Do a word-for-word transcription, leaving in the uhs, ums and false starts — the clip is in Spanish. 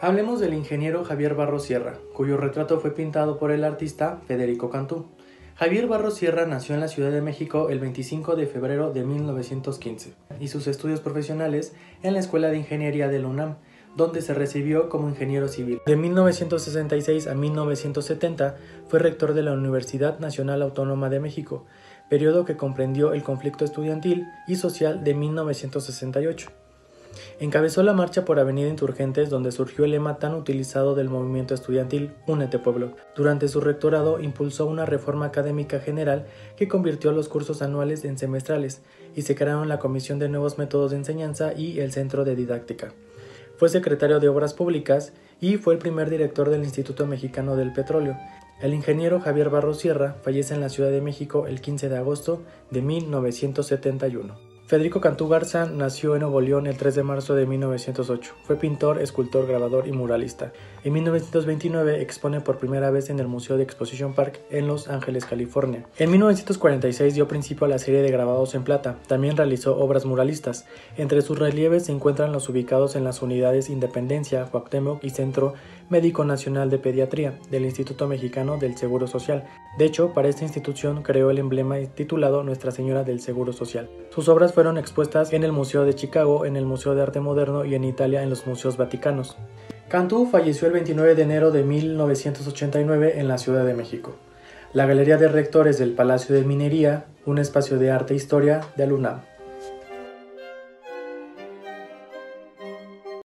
Hablemos del ingeniero Javier Barros Sierra, cuyo retrato fue pintado por el artista Federico Cantú. Javier Barros Sierra nació en la Ciudad de México el veinticinco de febrero de mil novecientos quince y sus estudios profesionales en la Escuela de Ingeniería de la UNAM, donde se recibió como ingeniero civil. De mil novecientos sesenta y seis a mil novecientos setenta fue rector de la Universidad Nacional Autónoma de México, periodo que comprendió el conflicto estudiantil y social de mil novecientos sesenta y ocho. Encabezó la marcha por Avenida Insurgentes, donde surgió el lema tan utilizado del movimiento estudiantil Únete Pueblo. Durante su rectorado impulsó una reforma académica general que convirtió los cursos anuales en semestrales y se crearon la Comisión de Nuevos Métodos de Enseñanza y el Centro de Didáctica. Fue secretario de Obras Públicas y fue el primer director del Instituto Mexicano del Petróleo. El ingeniero Javier Barros Sierra fallece en la Ciudad de México el quince de agosto de mil novecientos setenta y uno. Federico Cantú Garza nació en Nuevo León el tres de marzo de mil novecientos ocho. Fue pintor, escultor, grabador y muralista. En mil novecientos veintinueve expone por primera vez en el Museo de Exposition Park en Los Ángeles, California. En mil novecientos cuarenta y seis dio principio a la serie de grabados en plata. También realizó obras muralistas. Entre sus relieves se encuentran los ubicados en las unidades Independencia, Cuauhtémoc y Centro Médico Nacional de Pediatría del Instituto Mexicano del Seguro Social. De hecho, para esta institución creó el emblema titulado Nuestra Señora del Seguro Social. Sus obras fueron expuestas en el Museo de Chicago, en el Museo de Arte Moderno y en Italia en los Museos Vaticanos. Cantú falleció el veintinueve de enero de mil novecientos ochenta y nueve en la Ciudad de México. La Galería de Rectores del Palacio de Minería, un espacio de arte e historia de la UNAM.